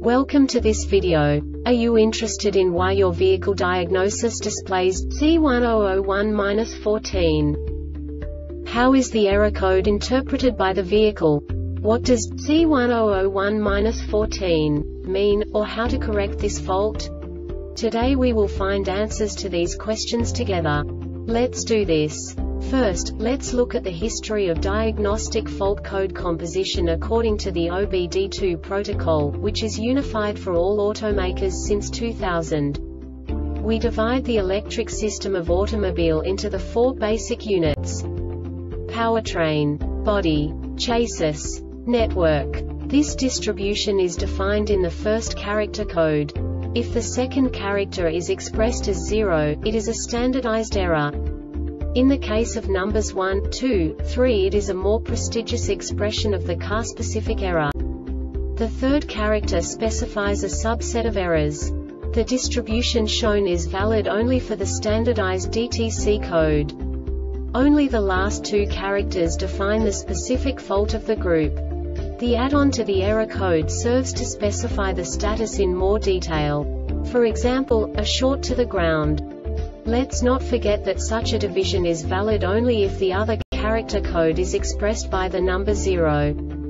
Welcome to this video. Are you interested in why your vehicle diagnosis displays C1001-14? How is the error code interpreted by the vehicle? What does C1001-14 mean, or how to correct this fault? Today we will find answers to these questions together. Let's do this. First, let's look at the history of diagnostic fault code composition according to the OBD2 protocol, which is unified for all automakers since 2000. We divide the electric system of automobile into the four basic units: powertrain, body, chassis, network. This distribution is defined in the first character code. If the second character is expressed as 0, it is a standardized error. In the case of numbers 1, 2, 3, it is a more prestigious expression of the car-specific error. The third character specifies a subset of errors. The distribution shown is valid only for the standardized DTC code. Only the last two characters define the specific fault of the group. The add-on to the error code serves to specify the status in more detail. For example, a short to the ground. Let's not forget that such a division is valid only if the other character code is expressed by the number 0.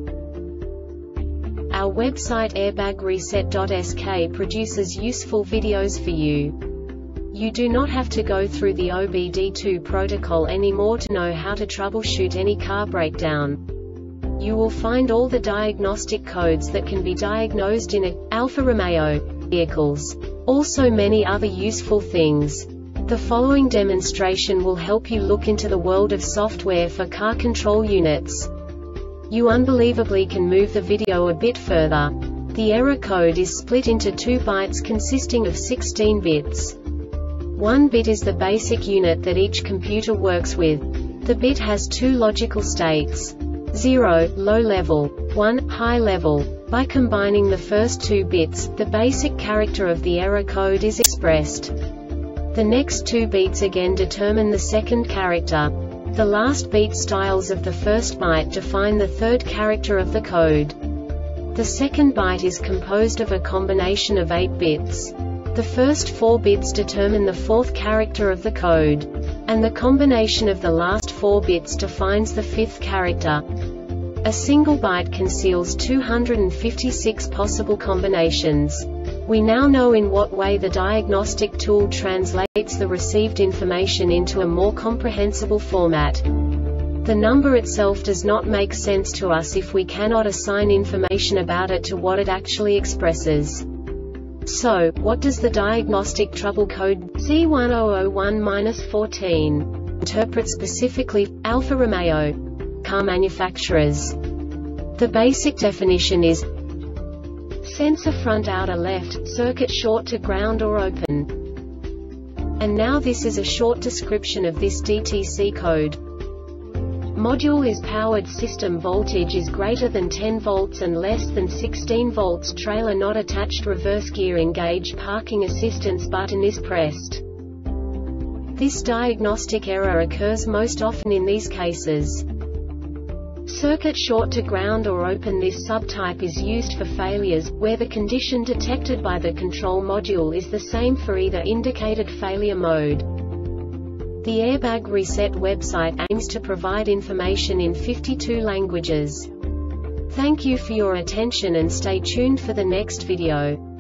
Our website airbagreset.sk produces useful videos for you. You do not have to go through the OBD2 protocol anymore to know how to troubleshoot any car breakdown. You will find all the diagnostic codes that can be diagnosed in Alfa Romeo vehicles. Also many other useful things. The following demonstration will help you look into the world of software for car control units. You unbelievably can move the video a bit further. The error code is split into 2 bytes consisting of 16 bits. 1 bit is the basic unit that each computer works with. The bit has 2 logical states: 0, low level, 1, high level. By combining the first 2 bits, the basic character of the error code is expressed. The next 2 beats again determine the second character. The last beat styles of the first byte define the third character of the code. The second byte is composed of a combination of 8 bits. The first 4 bits determine the fourth character of the code. And the combination of the last 4 bits defines the fifth character. A single byte conceals 256 possible combinations. We now know in what way the diagnostic tool translates the received information into a more comprehensible format. The number itself does not make sense to us if we cannot assign information about it to what it actually expresses. So, what does the diagnostic trouble code C1001-14 interpret specifically for Alfa Romeo car manufacturers? The basic definition is sensor front outer left, circuit short to ground or open. And now this is a short description of this DTC code. Module is powered, system voltage is greater than 10 volts and less than 16 volts, trailer not attached, reverse gear engaged, parking assistance button is pressed. This diagnostic error occurs most often in these cases: circuit short to ground or open. This subtype is used for failures, where the condition detected by the control module is the same for either indicated failure mode. The Airbag Reset website aims to provide information in 52 languages. Thank you for your attention and stay tuned for the next video.